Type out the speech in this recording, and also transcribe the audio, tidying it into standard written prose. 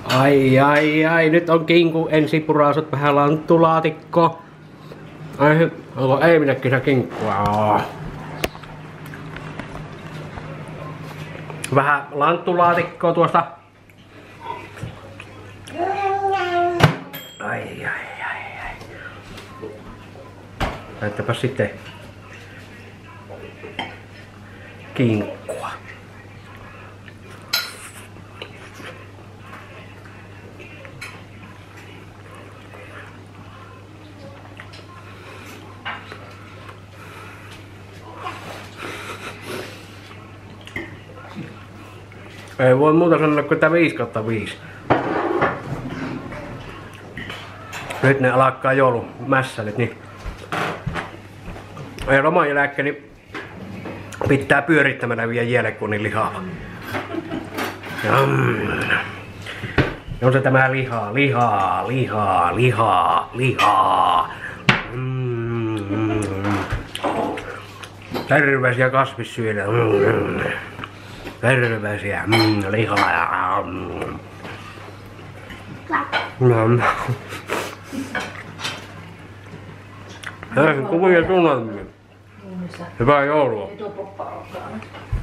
Ai, nyt on kinku ensipurasut vähän lanttulaatikko. Ai, onko ei minäkin se kinkkua? Vähän lanttulaatikkoa tuosta. Ai. Näyttäpä sitten kinkkua. Ei voi muuta sanoa kuin tää 5/5. Nyt ne alkaa joulumässäilyt, niin ja loman jälkeen niin pitää pyörittämällä vielä jälkeen lihaa. On se tämä lihaa. Terveisiä kasvissyödä. Terveisiä lihaa. Kuvia tunnelmia. Hyvää joulua.